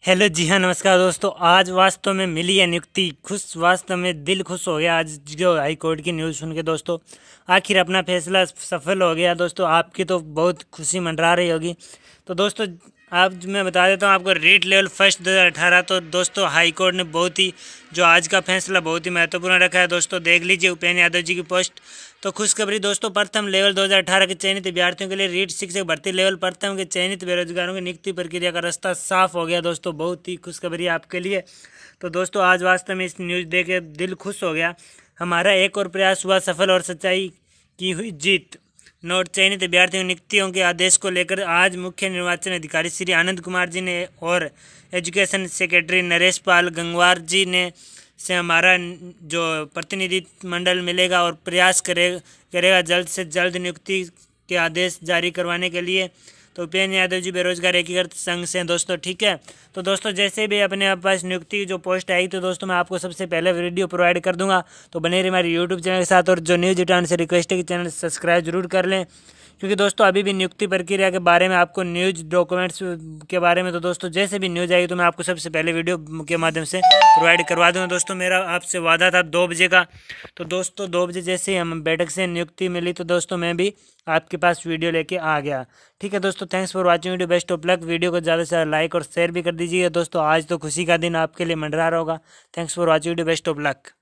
Hello जी हाँ, नमस्कार दोस्तों। आज वास्तव में मिली है नियुक्ति, खुश वास्तव में दिल खुश हो गया आज जो हाई कोर्ट की न्यूज़ सुन के दोस्तों। आखिर अपना फैसला सफल हो गया दोस्तों। आपकी तो बहुत खुशी मंडरा रही होगी। तो दोस्तों आज मैं बता देता हूँ आपको, रीट लेवल फर्स्ट 2018। तो दोस्तों हाई कोर्ट ने बहुत ही जो आज का फैसला बहुत ही महत्वपूर्ण रखा है दोस्तों। देख लीजिए उपेंद्र यादव जी की पोस्ट। तो खुशखबरी दोस्तों, प्रथम लेवल 2018 के चयनित अभ्यर्थियों के लिए रीट शिक्षक भर्ती लेवल प्रथम के चयनित बेरोजगारों की नियुक्ति प्रक्रिया का रास्ता साफ हो गया दोस्तों। बहुत ही खुशखबरी आपके लिए। तो दोस्तों आज वास्तव में इस न्यूज़ देख के दिल खुश हो गया। हमारा एक और प्रयास हुआ सफल और सच्चाई की हुई जीत। नोट, चयनित अभ्यर्थियों नियुक्तियों के आदेश को लेकर आज मुख्य निर्वाचन अधिकारी श्री आनंद कुमार जी ने और एजुकेशन सेक्रेटरी नरेश पाल गंगवार जी ने से हमारा जो प्रतिनिधि मंडल मिलेगा और प्रयास करेगा जल्द से जल्द नियुक्ति के आदेश जारी करवाने के लिए। तो उपेंद्र यादव जी बेरोजगार एकीकृत संघ से दोस्तों, ठीक है। तो दोस्तों जैसे भी अपने पास नियुक्ति की जो पोस्ट आई तो दोस्तों मैं आपको सबसे पहले वीडियो प्रोवाइड कर दूंगा। तो बने रहिए हमारे यूट्यूब चैनल के साथ। और जो न्यूज़ रिटर्न से रिक्वेस्ट है कि चैनल सब्सक्राइब जरूर कर लें, क्योंकि दोस्तों अभी भी नियुक्ति प्रक्रिया के बारे में आपको न्यूज़ डॉक्यूमेंट्स के बारे में तो दोस्तों जैसे भी न्यूज़ आएगी तो मैं आपको सबसे पहले वीडियो के माध्यम से प्रोवाइड करवा दूँगा। दोस्तों मेरा आपसे वादा था 2 बजे का। तो दोस्तों 2 बजे जैसे ही हम बैठक से नियुक्ति मिली तो दोस्तों मैं भी आपके पास वीडियो लेके आ गया। ठीक है दोस्तों, thanks for watching video, best of luck. Video को ज़्यादा से ज़्यादा लाइक और शेयर भी कर दीजिए दोस्तों। आज तो खुशी का दिन आपके लिए मंडरा रहा होगा। Thanks for watching video, best of luck.